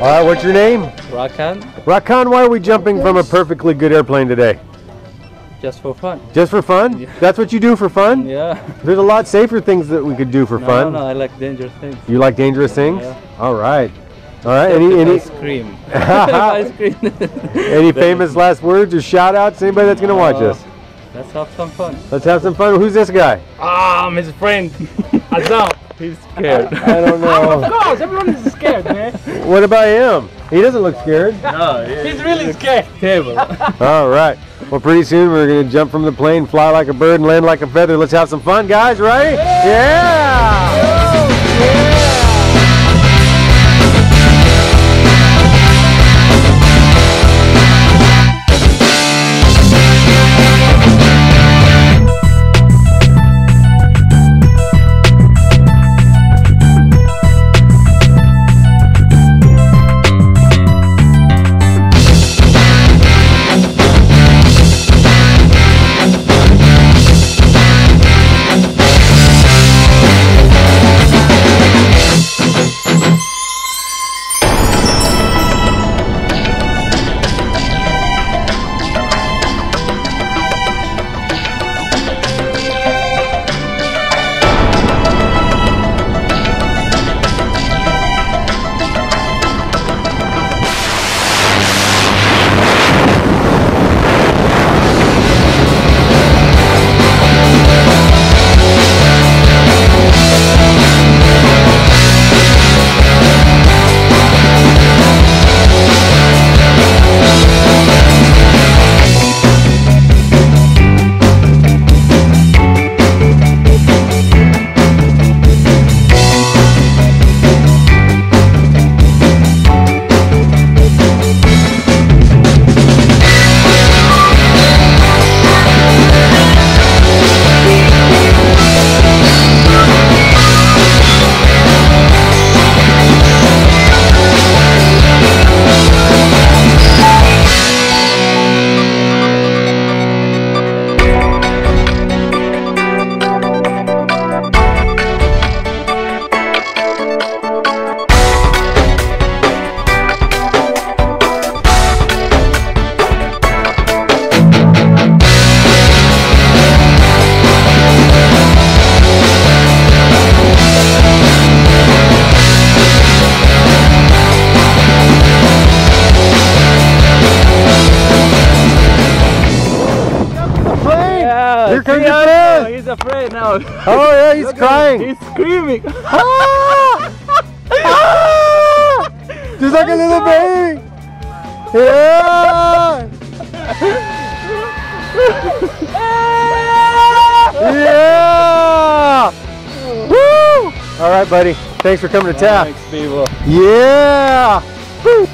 All right, what's your name? Rakan. Rakan, why are we jumping from a perfectly good airplane today? Just for fun. Just for fun? Yeah. That's what you do for fun? Yeah. There's a lot safer things that we could do for fun. No, I like dangerous things. You like dangerous things? Yeah. All right. All right. Ice cream. Ice cream. Any famous last words or shout outs to anybody that's going to watch us? Let's have some fun. Let's have some fun. Who's this guy? I'm his friend. Azam. He's scared. I don't know. Of course, everyone is scared, man. What about him? He doesn't look scared. No, He's really scared. Table. All right. Well, pretty soon we're going to jump from the plane, fly like a bird, and land like a feather. Let's have some fun, guys, right? Yeah! Here comes your friend. He's afraid now. Oh yeah, he's crying. He's screaming. Just like a little baby. Yeah. Yeah. Woo. All right, buddy. Thanks for coming to Taft. Thanks, people. Yeah. Woo.